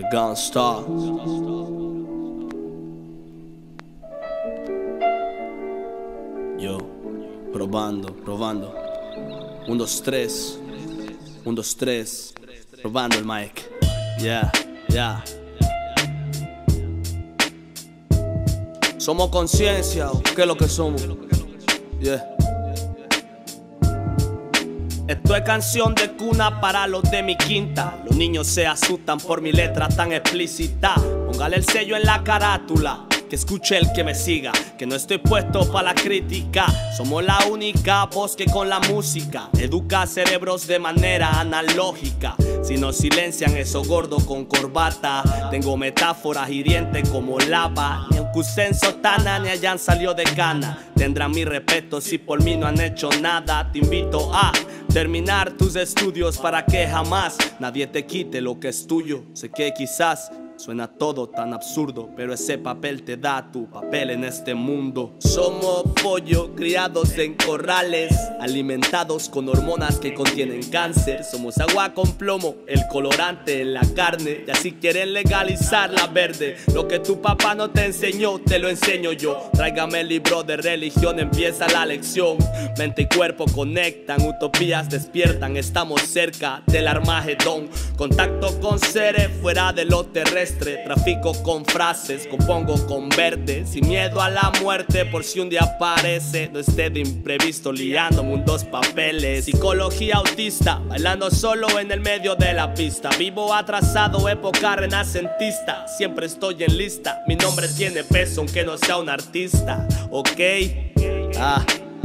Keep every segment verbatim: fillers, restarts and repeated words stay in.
El Gunstar. Yo, probando, probando. Un, dos, tres. Un, dos, tres. Probando el mic. Yeah, yeah. ¿Somos conciencia o qué es lo que somos? Yeah. Esto es canción de cuna para los de mi quinta. Los niños se asustan por mi letra tan explícita. Póngale el sello en la carátula, que escuche el que me siga, que no estoy puesto para la crítica. Somos la única voz que con la música educa cerebros de manera analógica. Si nos silencian esos gordos con corbata, tengo metáforas hirientes como lava. Ni aunque usen sotana ni hayan salido de cana, tendrán mi respeto si por mí no han hecho nada. Te invito a terminar tus estudios para que jamás nadie te quite lo que es tuyo. Sé que quizás suena todo tan absurdo, pero ese papel te da tu papel en este mundo. Somos pollo criados en corrales, alimentados con hormonas que contienen cáncer. Somos agua con plomo, el colorante en la carne, y así quieren legalizar la verde. Lo que tu papá no te enseñó, te lo enseño yo. Tráigame el libro de religión, empieza la lección. Mente y cuerpo conectan, utopías despiertan. Estamos cerca del Armagedón. Contacto con seres fuera de lo terrestre. Trafico con frases, compongo con verde. Sin miedo a la muerte por si un día aparece. No esté de imprevisto liándome un dos papeles. Psicología autista, bailando solo en el medio de la pista. Vivo atrasado, época renacentista. Siempre estoy en lista, mi nombre tiene peso aunque no sea un artista. Ok, ah,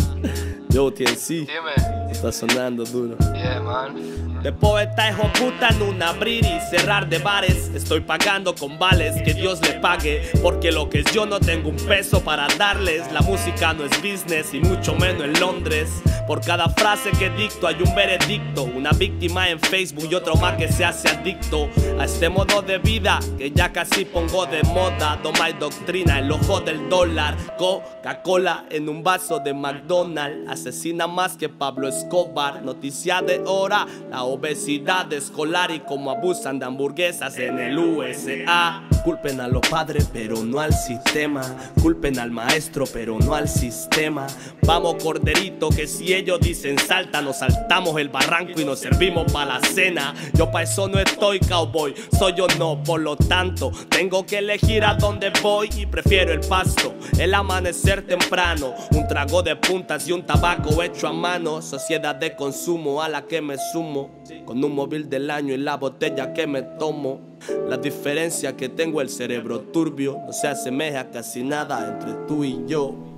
yo T N C, Dime. está sonando duro. Yeah, man. De poeta hijo puta en un abrir y cerrar de bares. Estoy pagando con vales, que Dios le pague. Porque lo que es yo no tengo un peso para darles. La música no es business y mucho menos en Londres. Por cada frase que dicto hay un veredicto. Una víctima en Facebook y otro más que se hace adicto a este modo de vida que ya casi pongo de moda. Toma y doctrina, el ojo del dólar. Coca-Cola en un vaso de McDonald's. Asesina más que Pablo Escobar. Noticia de hora, la obesidad escolar y cómo abusan de hamburguesas en el U S A. Culpen a los padres pero no al sistema. Culpen al maestro pero no al sistema. Vamos corderito, que si ellos dicen salta, nos saltamos el barranco y nos servimos para la cena. Yo pa' eso no estoy cowboy, soy yo no, por lo tanto tengo que elegir a dónde voy y prefiero el pasto, el amanecer temprano, un trago de puntas y un tabaco hecho a mano. Sociedad de consumo a la que me sumo, con un móvil del año y la botella que me tomo. La diferencia que tengo, el cerebro turbio, no se asemeja casi nada entre tú y yo.